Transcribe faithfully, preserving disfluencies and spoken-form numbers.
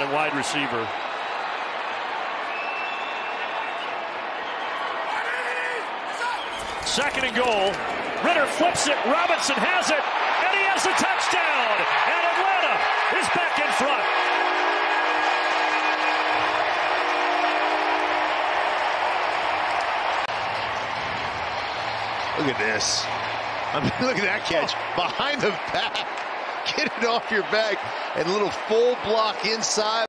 and wide receiver. Second and goal. Ritter flips it. Robinson has it. And he has a touchdown. And Atlanta is back in front. Look at this. I mean, look at that catch. Behind the back. Get it off your back. And a little full block inside.